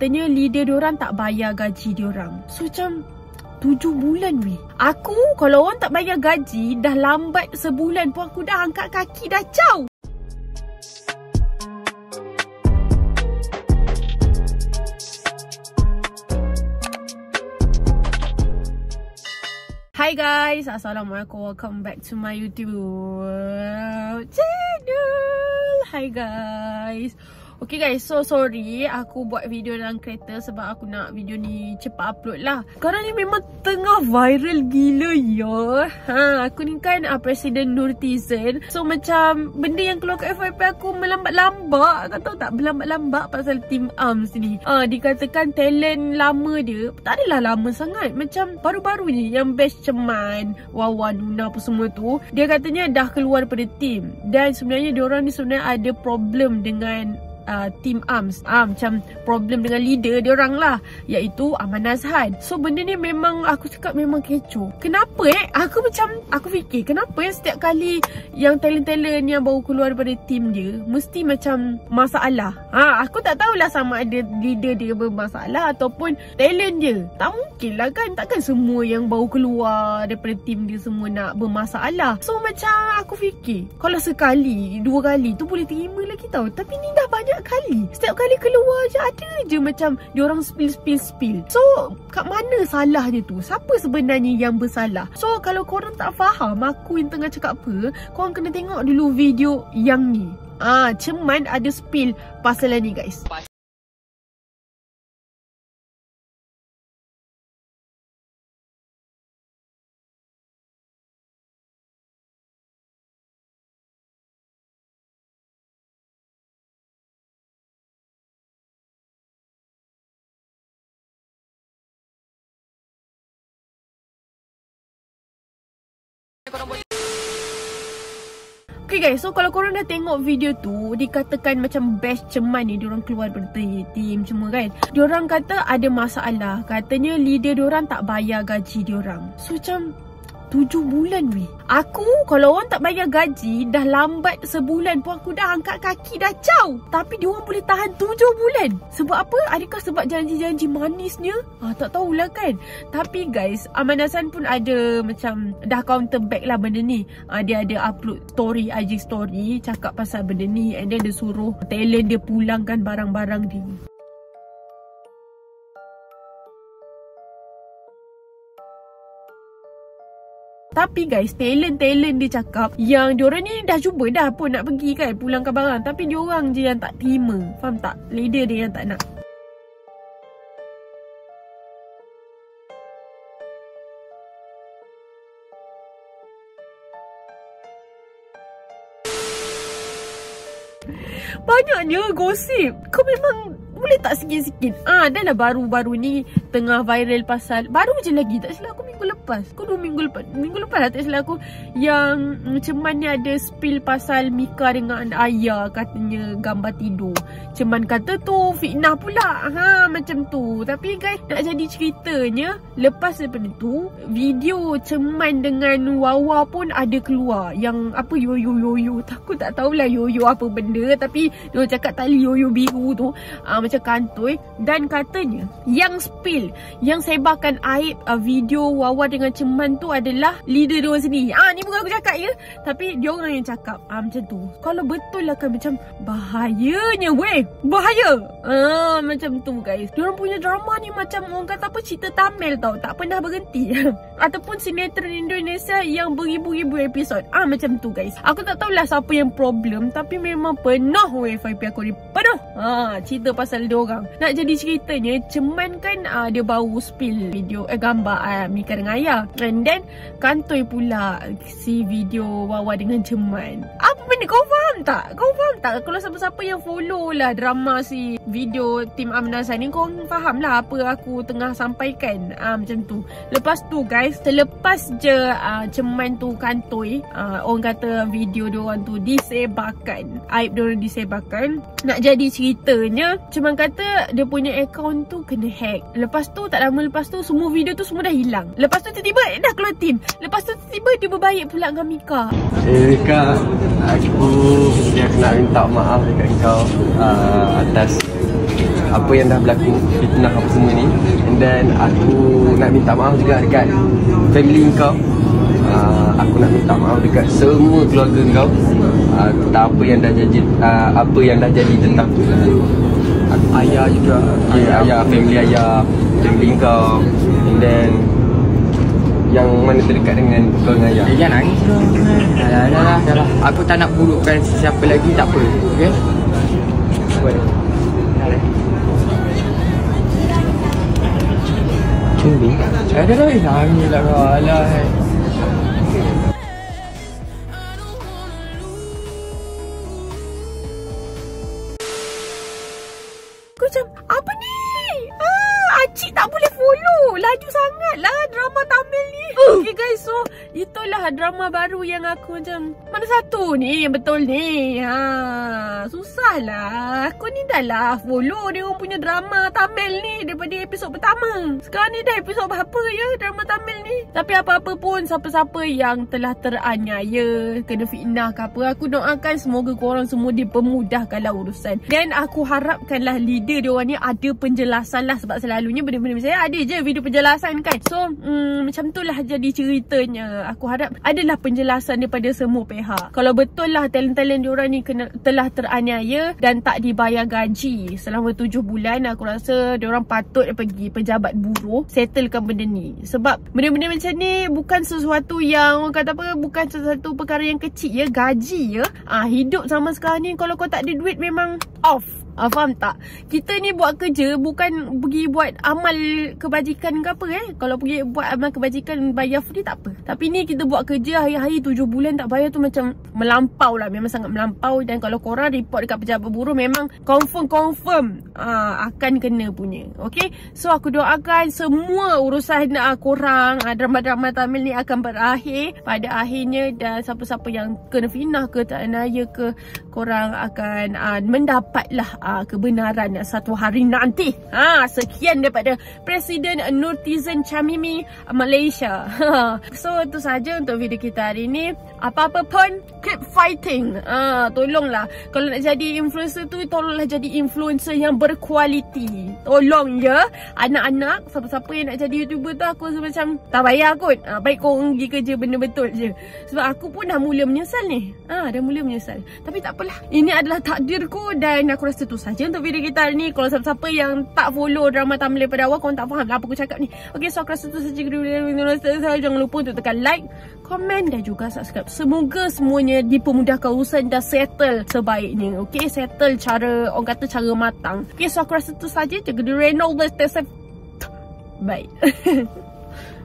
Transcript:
Katanya leader diorang tak bayar gaji diorang. So macam 7 bulan weh. Aku kalau orang tak bayar gaji dah lambat sebulan pun aku dah angkat kaki dah caw. Hi guys, Assalamualaikum. Welcome back to my YouTube channel. Hi guys. Okay guys, so sorry aku buat video dalam kereta sebab aku nak video ni cepat upload lah. Sekarang ni memang tengah viral gila ya. Aku ni kan Presiden Nurtizen. So macam benda yang keluar kat FYP aku melambat-lambat. Kau tahu tak, melambat-lambat pasal Team Arms ni. Dikatakan talent lama dia tak adalah lama sangat. Macam baru-baru ni yang batch Ceman, Wawan, Nuna apa semua tu, dia katanya dah keluar daripada team. Dan sebenarnya diorang ni sebenarnya ada problem dengan Team Arms, macam problem dengan leader diorang lah, iaitu Aman Azhan. So benda ni memang aku cakap memang kecoh. Kenapa aku fikir kenapa setiap kali yang talent-talent yang baru keluar daripada team dia mesti macam masalah. Aku tak tahulah sama ada leader dia bermasalah ataupun talent dia. Tak mungkin lah kan, takkan semua yang baru keluar daripada team dia semua nak bermasalah. So macam aku fikir kalau sekali, dua kali tu boleh terima lagi tau. Tapi ni dah banyak kali. Setiap kali keluar je ada je macam diorang spill. So kat mana salahnya tu? Siapa sebenarnya yang bersalah? So kalau korang tak faham aku yang tengah cakap apa, korang kena tengok dulu video yang ni. Ceman ada spill pasal ni guys. Okay guys, so kalau korang dah tengok video tu, dikatakan macam batch Ceman ni diorang keluar dari team semua kan. Diorang kata ada masalah. Katanya leader diorang tak bayar gaji diorang. So macam 7 bulan weh. Aku kalau orang tak bayar gaji dah lambat sebulan pun aku dah angkat kaki dah caw. Tapi diorang boleh tahan 7 bulan. Sebab apa? Adakah sebab janji-janji manisnya? Tak tahulah kan. Tapi guys, Aman Azhan pun ada macam dah counter back lah benda ni. Dia ada upload story, IG story, cakap pasal benda ni. And then dia suruh talent dia pulangkan barang-barang dia. Tapi guys, talent dia cakap yang diorang ni dah cuba dah pun nak pergi kan pulangkan barang, tapi diorang je yang tak terima. Faham tak? Leader dia yang tak nak. Banyaknya gosip. Kau memang boleh tak sikit-sikit? Dah lah baru-baru ni tengah viral pasal, baru je lagi tak silap aku minggu lepas. Kau 2 minggu lepas lah tak silap aku, yang Ceman ni ada spill pasal Mika dengan Ayah katanya gambar tidur. Ceman kata tu fitnah pula. Macam tu. Tapi guys, nak jadi ceritanya, lepas daripada tu video Ceman dengan Wawa pun ada keluar. Yang apa yoyo. Aku tak tahulah yoyo apa benda, tapi dia cakap tali yoyo biru tu macam kantoi. Dan katanya yang spill, yang sebarkan aib video Wawa dengan Ceman tu adalah leader dia orang sendiri. Ni bukan aku cakap ya, tapi dia orang yang cakap macam tu. Kalau betul lah kan macam bahayanya weh. Bahaya. Macam tu guys. Diorang punya drama ni macam orang kata apa, cerita Tamil tau, tak pernah berhenti. Ataupun sinetron Indonesia yang beribu-ribu episod. Macam tu guys. Aku tak tahulah siapa yang problem, tapi memang penuh FYP aku ni. Penuh cerita pasal diorang. Nak jadi ceritanya, Ceman kan dia baru spill video gambar Mika dengan Ayah. And then kantoi pula si video Wawa dengan Ceman. Apa benda? Kau faham tak? Kalau siapa-siapa yang follow lah drama si video Team Aman Azhan ni, kau faham lah apa aku tengah sampaikan. Macam tu. Lepas tu guys, selepas je Ceman tu kantoi, orang kata video diorang tu disebarkan, aib diorang disebarkan. Nak jadi ceritanya, Ceman kata dia punya akaun tu kena hack. Lepas tu tak lama lepas tu semua video tu semua dah hilang. Lepas tu tiba-tiba dah keluar team. Lepas tu tiba-tiba dia berbaik pula dengan Mika. Mika, aku nak minta maaf dekat kau atas apa yang dah berlaku, fitnah apa semua ni. And then aku nak minta maaf juga dekat family kau. Aku nak minta maaf dekat semua keluarga kau tentang apa yang dah jadi tentang tu. Ayah juga. Ayah, family kau. And then yang mana terdekat dengan kau dengan ayah. Jangan nangis tu. Dah lah. Aku tak nak burukkan siapa lagi, tak apa. Okay? Cumi. Dah nangis lah kau. Alah. Aku macam, apa ni? Acik tak boleh follow. Laju sangat lah drama Tamil ni. Okay guys, so itulah drama baru yang aku macam, mana satu ni yang betul ni? Susah lah. Aku ni dah lah follow dia orang punya drama Tamil ni daripada episod pertama. Sekarang ni dah episod berapa ya drama Tamil ni? Tapi apa-apa pun, siapa-siapa yang telah teraniaya, kena fitnah ke apa, aku doakan semoga korang semua dipermudahkanlah urusan. Dan aku harapkanlah leader dia orang ni ada penjelasan lah, sebab selalunya benda-benda saya ada je video penjelasan kan. So macam tu lah jadi ceritanya. Aku harap adalah penjelasan daripada semua pihak. Kalau betul lah talent-talent diorang ni telah teraniaya dan tak dibayar gaji selama 7 bulan, aku rasa diorang patut pergi pejabat buruh settlekan benda ni. Sebab benda-benda macam ni bukan sesuatu yang orang kata apa, bukan sesuatu perkara yang kecil ya. Gaji ya. Hidup sama sekarang ni kalau kau tak ada duit memang off. Faham tak? Kita ni buat kerja bukan pergi buat amal kebajikan ke apa Kalau pergi buat amal kebajikan bayar free tak apa. Tapi ni kita buat kerja hari-hari 7 bulan tak bayar tu macam melampau lah. Memang sangat melampau. Dan kalau korang report dekat pejabat buruh memang confirm akan kena punya. Okay? So aku doakan semua urusan korang drama-drama Tamil ni akan berakhir pada akhirnya. Dan siapa-siapa yang kena fitnah ke teraniaya ke, korang akan mendapatlah kebenaran satu hari nanti. Sekian daripada Presiden Nurtizan Chamimi Malaysia. So itu saja untuk video kita hari ini. Apa-apa pun keep fighting. Tolonglah kalau nak jadi influencer tu, tolonglah jadi influencer yang berkualiti. Tolong ya anak-anak, siapa-siapa yang nak jadi YouTuber tu, aku rasa macam tak bayar kot. Baik kau pergi kerja benda betul je. Sebab aku pun dah mula menyesal ni. Dah mula menyesal. Tapi tak apalah. Ini adalah takdirku dan aku rasa tu saja untuk video kita hari ni. Kalau siapa-siapa yang tak follow drama Tamil daripada awal, korang tak faham lah apa aku cakap ni. Okay, so aku rasa tu saja video ni. Jangan lupa untuk tekan like, komen dan juga subscribe. Semoga semuanya dipermudahkan urusan dan settle sebaiknya. Okay, settle cara, orang kata cara matang. Okay, so aku rasa tu saja. Jaga diri, no, stay safe. Bye.